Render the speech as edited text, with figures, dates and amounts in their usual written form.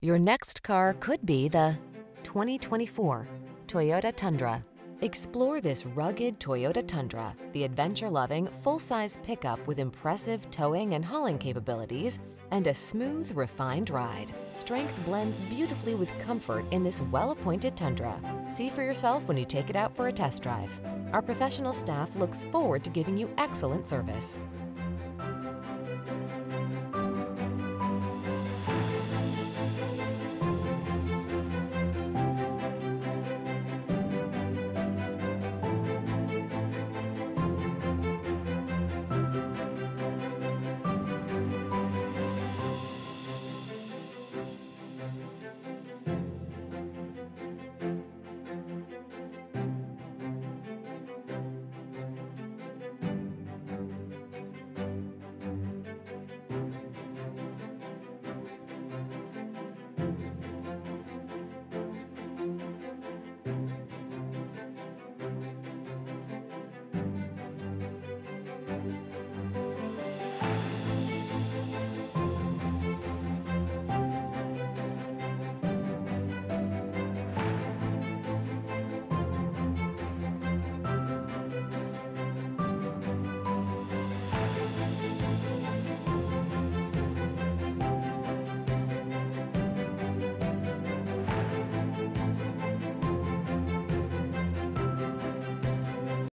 Your next car could be the 2024 Toyota Tundra. Explore this rugged Toyota Tundra, the adventure-loving, full-size pickup with impressive towing and hauling capabilities and a smooth, refined ride. Strength blends beautifully with comfort in this well-appointed Tundra. See for yourself when you take it out for a test drive. Our professional staff looks forward to giving you excellent service.